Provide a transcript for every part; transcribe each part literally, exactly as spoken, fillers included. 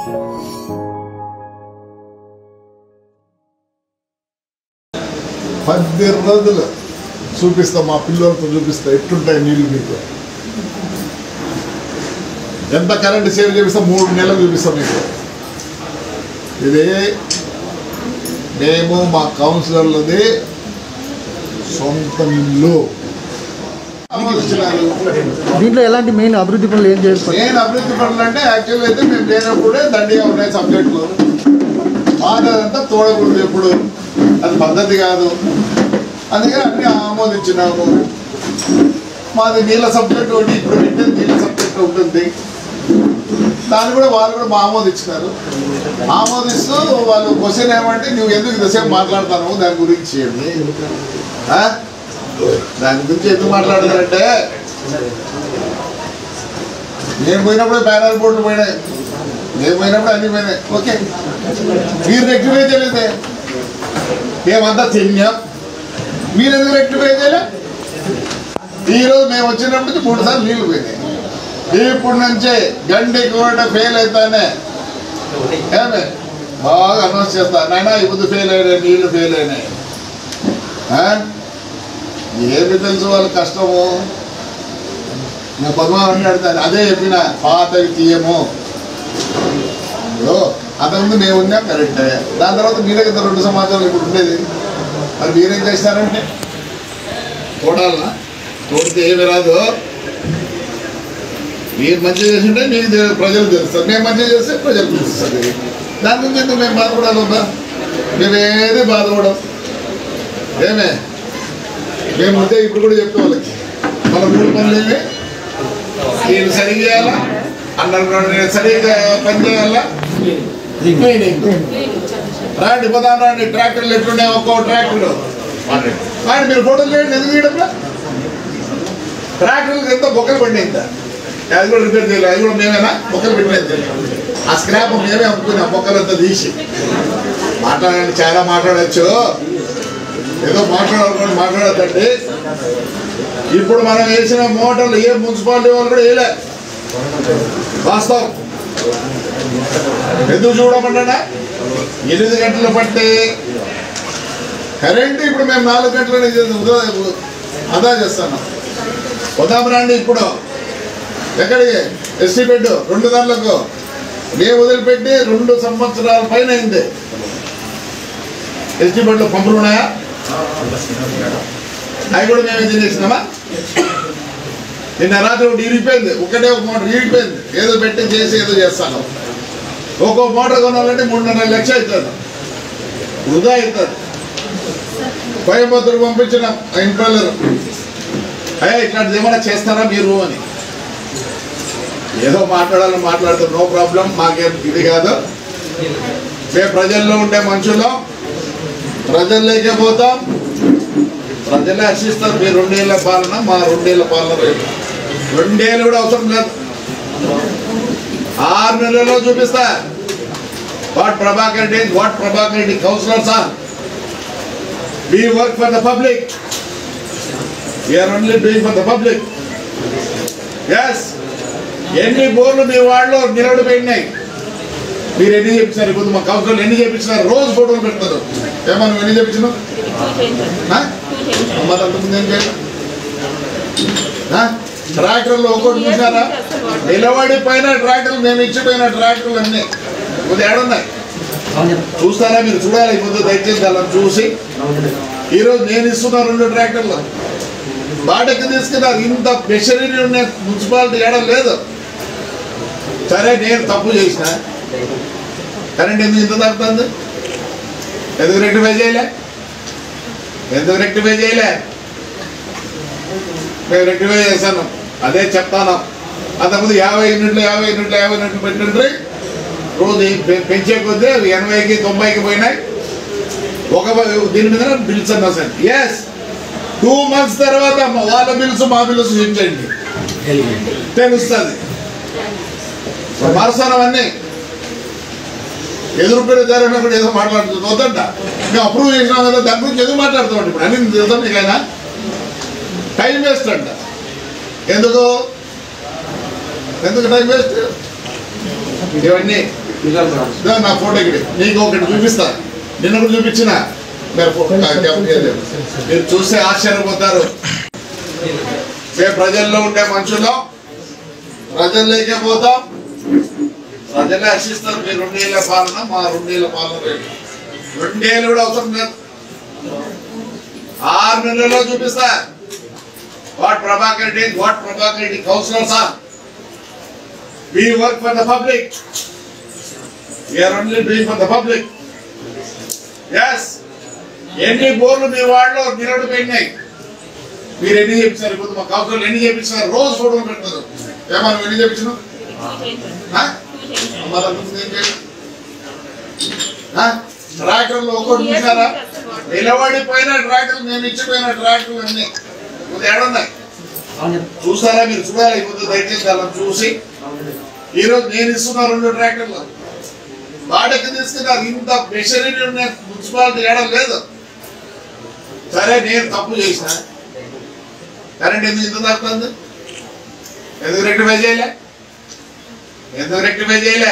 పది రోజులు చూపిస్తా, మా పిల్లలతో చూపిస్తా ఎట్లుంటాయి నీళ్ళు మీకు. ఎంత కరెంట్ సేవ్ చేపిస్తా, మూడు నెలలు చూపిస్తాం మీకు. ఇది మేము మా కౌన్సిలర్లది సొంత ఇల్లు. దీంట్లో ఎలాంటి మెయిన్ అభివృద్ధి పనులు ఏం చేస్తారు? మెయిన్ అభివృద్ధి పనులు అంటే యాక్చువల్ అయితే మేము లేనప్పుడే దండిగా ఉన్నాయి సబ్జెక్టులు. మాదంతా తోడకూడదు ఎప్పుడు, అది పద్ధతి కాదు. అందుకని అన్ని ఆమోదించినాము. మాది నీళ్ళ సబ్జెక్ట్ ఒకటి ఇప్పుడు పెట్టేది నీళ్ళ సబ్జెక్ట్ ఉంటుంది. దాన్ని కూడా వాళ్ళు కూడా మా ఆమోదించినారు. ఆమోదిస్తూ వాళ్ళు క్వశ్చన్ ఏమంటే నువ్వు ఎందుకు ఇంతసేపు మాట్లాడతాను దాని గురించి అని. దాని గురించి ఎందుకు మాట్లాడతారంటే నేను పోయినప్పుడే ప్యానల్ బోర్డులు పోయినాయి, నేను పోయినప్పుడు అన్ని పోయినాయి. ఓకే, మీరు రెక్టిఫై చేయలేదే, మేమంతా తిన్నాం, మీరు ఎందుకు రెక్టిఫై చేయలే? ఈరోజు మేము వచ్చినప్పటికి మూడు సార్లు నీళ్లు పోయినాయి. ఇప్పుడు నుంచే గండి కూడా ఫెయిల్ అవుతానే ఏమే బాగా అనౌన్స్ చేస్తా, నాయన ఇప్పుడు ఫెయిల్ అయినాయి, నీళ్లు ఫెయిల్ అయినాయి. ఏమి తెలుసు వాళ్ళ కష్టము. నేను పద్మావని అడుగుతాను, అదే చెప్పిన పాతవి తీయము. అంతకుముందు మేము ఉన్నాం కరెక్టే, దాని తర్వాత మీ దగ్గర రెండు సమాచారాలు ఇప్పుడు ఉండేది. మరి మీరేం చేస్తారంటే తోడాలనా? తోడితే ఏమి రాదు. మీరు మంచిగా చేసింటే మీకు ప్రజలు తెలుస్తారు, మేము మంచిగా చేస్తే ప్రజలు తెలుస్తుంది. దాని గురించి ఎందుకు మేము బాధపడాలి? వద్దా, మేమేది బాధపడం. ఏమే మేము ఉంటే ఇప్పుడు కూడా చెప్పే వాళ్ళకి మన మూడు పనులు ఏమి, నేను సరిగ్గా చేయాలా, అండర్ గ్రౌండ్ నేను సరిగ్గా పని చేయాలా, క్లీనింగ్. రాండి పోదాం రండి, ట్రాక్టర్లు ఎట్లుండే ఒక్కో ట్రాక్టర్ కానీ మీరు ఫోటోలు చేయండి. ఎందుకు తీయడం? ట్రాక్టర్లకు ఎంతో బొక్కలు పడినాయి, అది కూడా రిపేర్ చేయాలి. అది కూడా మేమేనా బొక్కలు పెట్టినది? ఆ స్క్రాప్ మేమే అమ్ముకున్నాం బొక్కలంతా తీసి. మాట్లాడండి, చాలా మాట్లాడచ్చు, ఏదో మాట్లాడాలనుకోండి మాట్లాడద్దండి. ఇప్పుడు మనం వేసిన మోటార్లు ఏ మున్సిపాలిటీ వాళ్ళు కూడా వేయలే, వాస్తవం. ఎందుకు చూడమంటాడా? ఎనిమిది గంటలు పట్టే కరెంటు ఇప్పుడు మేము నాలుగు గంటలు అదా చేస్తాను. వద్దాం రండి. ఇప్పుడు ఎక్కడికి ఎస్టీ బెడ్ రెండు గంటలకు మేము వదిలిపెట్టి రెండు సంవత్సరాల పైన అయింది. ఎస్టీ బెడ్లో పంపులు ఉన్నాయా? అవి కూడా మేము ఏం చేసినామా? నిన్న రాత్రి ఒకటి ఇరిగిపోయింది, ఒకటే ఒక మోటార్ ఇరిగిపోయింది. ఏదో పెట్టి చేసి ఏదో చేస్తాను. ఒక్కో మోటార్ కొనాలంటే మూడున్నర లక్ష అవుతుంది, వృధా అవుతుంది. కోయంబత్తూరు పంపించిన ఇంప్రల్లర్, అయ్యా ఇట్లాంటిది ఏమైనా చేస్తారా మీరు అని. ఏదో మాట్లాడాలని మాట్లాడుతాం, నో ప్రాబ్లం, మాకేం ఇది కాదు. మేము ప్రజల్లో ఉండే మనుషులు, ప్రజల్లోకే పోతాం, ప్రజలే హర్షిస్తారు. మీ రెండేళ్ల పాలన, మా రెండేళ్ల పాలన రేపు రెండేళ్ళు కూడా అవసరం లేదు, ఆరు నెలల్లో చూపిస్తా. What Prabhakar Reddy, what Prabhakar Reddy councillors are, we work for the public, we are only doing for the public. Yes, ఎన్ని బోర్లు మీ వాళ్ళు నిలబడిపోయినాయి, మీరు ఎన్ని చేపించారు? ఇప్పుడు మా కౌన్సిలర్లు ఎన్ని చేపించినారు? రోజు ఫోటోలు పెడతారు. ఏమన్నా నువ్వు ఎన్ని చేపించినావు? మరి అంతకుముందు ఏం చేయాలి? ట్రాక్టర్లు ఒక్కోటి చూసారా? నిలబడి పైన ట్రాక్టర్లు, మేము ఇచ్చిపోయిన ట్రాక్టర్లు అన్నీ కొద్ది ఏడున్నాయి చూస్తారా? మీరు చూడాలి ముందు దయచేసి అలా చూసి. ఈరోజు నేను ఇస్తున్నా రెండు ట్రాక్టర్లు బాటకి తీసుకున్నారు. ఇంత మెషినరీ ఉన్న మున్సిపాలిటీ ఏడం లేదు. సరే నేను తప్పు చేసిన, కరెంట్ ఎందుకు ఇంత తగ్గుతుంది? ఎందుకు రెక్టిఫై చేయలే? ఎందుకు రెక్టిఫై చేయలే? మేము రెక్టిఫై చేస్తాను, అదే చెప్తాను. అంతకుముందు యాభై యూనిట్లు యాభై యూనిట్లు యాభై యూనిట్లు పెట్టిండ్రి. రోజు పెంచే కొద్దీ ఎనభైకి తొంభైకి పోయినాయి. ఒక దీని మీద బిల్స్ అన్నా సార్. ఎస్, టూ మంత్స్ తర్వాత వాళ్ళ బిల్స్ మా బిల్స్ చూపించండి, తెలుస్తుంది. మరసనం అన్నీ ఎదురుపేరు జరిగినప్పుడు ఏదో మాట్లాడుతుంది వద్దంట. మేము అప్రూవ్ చేసినాం కదా, దాని గురించి ఎందుకు మాట్లాడుతామండి? ఇప్పుడు అన్ని తెలుస్తాం నీకైనా. టైం వేస్ట్ అంట. ఎందుకు ఎందుకు టైం వేస్ట్? ఇవన్నీ నా ఫోటో ఇక్కడ నీకు ఒకటి చూపిస్తా, నిన్న కూడా చూపించిన మీరు చూస్తే ఆశ్చర్యపోతారు. మేము ప్రజల్లో ఉండే మనుషుల్లో ప్రజల్లోకే పోతాం, ప్రజలే హర్షిస్తారు. మీరు రెండేళ్ల పాలన, మా రెండేళ్ల పాలన రేటు రెండేళ్ళు కూడా అవసరం లేదు, ఆరు నెలల్లో చూపిస్తా. What Prabhakar Reddy, what Prabhakar Reddy councillor sir, we work for the public, we are only doing for the public. Yes, ఎన్ని బోర్లు మీ వాళ్ళు నిలబడి పోయినాయి, మీరు ఎన్ని చేపించారు? ఇప్పుడు మా కౌన్సిలర్ ఎన్ని చేపించారు? రోజు ఫోటోలు పెడతారు. ఏమన్నా ఎన్ని చేపించినావు? ట్రాక్టర్లు ఒక్కటి చూసారా? నిలబడిపోయిన ట్రాక్టర్లు, మేము ఇచ్చిపోయిన ట్రాక్టర్లు అన్ని ఏడున్నాయి చూసారా? మీరు చూడాలి ఇప్పుడు దయచేసి అలా చూసి. ఈరోజు నేను ఇస్తున్నా రెండు ట్రాక్టర్లు వాడకి తీసుకున్నారు. ఇంత మెషినరీ ఉన్న మున్సిపాలిటీ ఏడం లేదు. సరే నేను తప్పు చేసిన, కరెంట్ ఎందుకు ఇంత తగ్గుతుంది? ఎందుకు రెక్టిఫై చేయలే? ఎందుకు రెక్టిఫై చేయలే?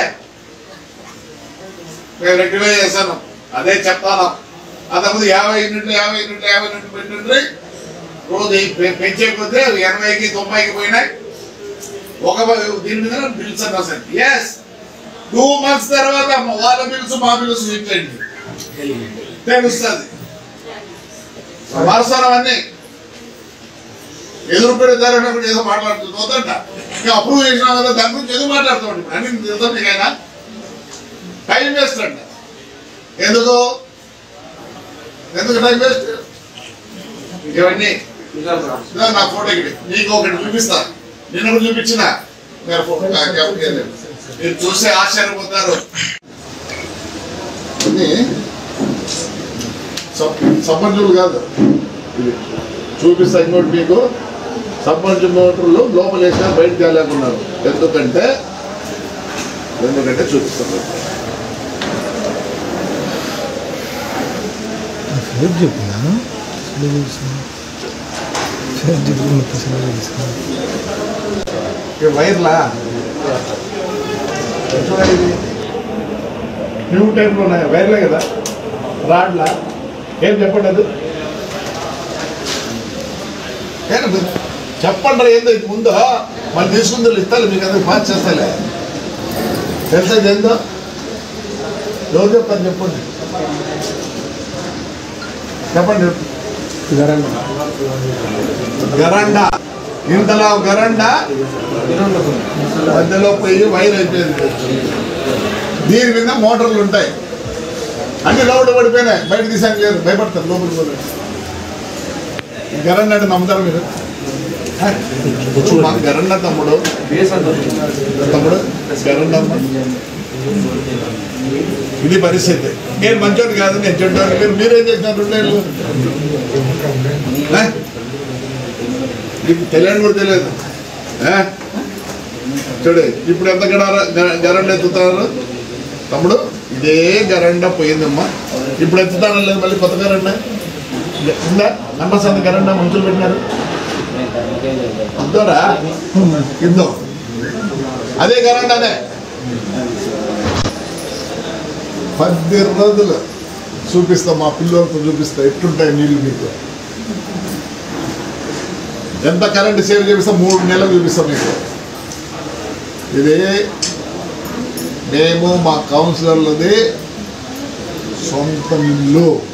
మేము రెక్టిఫై చేస్తాను, అదే చెప్తాను. అంతకుముందు యాభై యూనిట్లు యాభై యూనిట్లు యాభై యూనిట్లు పెట్టిండ్రి, రోజు పెంచే కొద్దీ ఎనభైకి తొంభైకి పోయినాయి. ఒక దీని మీద బిల్స్ అన్నా సార్. ఎస్, టూ మంత్స్ తర్వాత వాళ్ళ బిల్స్ మా బిల్స్ ఇచ్చండి, తెలుస్తుంది. మరుసరం అన్ని ఎదురుపడే ధర ఏదో మాట్లాడుతుంది వద్దంట. ఇంకా అప్రూవ్ చేసినా కదా, దాని గురించి ఏదో మాట్లాడుతామండి. ఇప్పుడు అన్ని తెలుస్తుంది మీకైనా, టైం వేస్ట్ అంట. ఎందుకు ఎందుకు టైం వేస్ట్? ఇవన్నీ నా ఫోటో ఇక్కడ నీకు ఒకటి చూపిస్తా, నిన్న కూడా చూపించిన. మీరు చూస్తే ఆశ్చర్యపోతారు. సబ్మర్జులు కాదు, చూపిస్తా. ఇంకోటి మీకు సబ్మర్జు మోటార్లు లోపల వేసినా బయటకు తేలేకున్నారు. ఎందుకంటే ఎందుకంటే చూపిస్తాను. వైర్లా చూడండి, న్యూ టైప్లో ఉన్నాయి వైర్లే కదా, రాడ్లా. ఏం చెప్పండి అది చెప్పండి. ఏందో ఇది ముందు మళ్ళీ తీసుకుందరు ఇస్తారు మీకు, అందరికి పాస్ చేస్తాలే. తెలుసా ఇది ఏందో? ఎవరు చెప్తారు చెప్పండి, చెప్పండి. గరండా, ఇంతలా గరండా మధ్యలో పోయి వైర్ అయిపోయింది. దీని మీద మోటార్లు ఉంటాయి, అన్ని లోపల పడిపోయినాయి. బయట తీసాను లేదు, భయపడతారు లోపలికి పోయి. గరండా అంటే నమ్ముతారు మీరు? మాకు గరండా తమ్ముడు, తమ్ముడు గరండా. ఇది పరిస్థితి. నేను మంచోడు కాదు, నేను చెడ్డోడు. మీరు మీరేం చేసినారు రెండేళ్ళు? ఇప్పుడు తెలియని కూడా తెలియదు. చూడు ఇప్పుడు ఎంత గడ గరండ ఎత్తుతారు తమ్ముడు. ఇదే గరండ పోయిందమ్మా, ఇప్పుడు ఎత్తుతాను లేదు. మళ్ళీ కొత్త గరండ ఉందా? నమ్మసంది గరండ మంచులు పెట్టినారు. ఇద్దోరా ఇద్దో అదే గరండ. అదే పది రోజులు చూపిస్తా, మా పిల్లలతో చూపిస్తా ఎట్లుంటాయి నీళ్ళు. మీకు ఎంత కరెంట్ సేవ్ చేపిస్తా, మూడు నెలలు చూపిస్తాం మీకు. ఇది మేము మా కౌన్సిలర్లది సొంత ఇల్లు.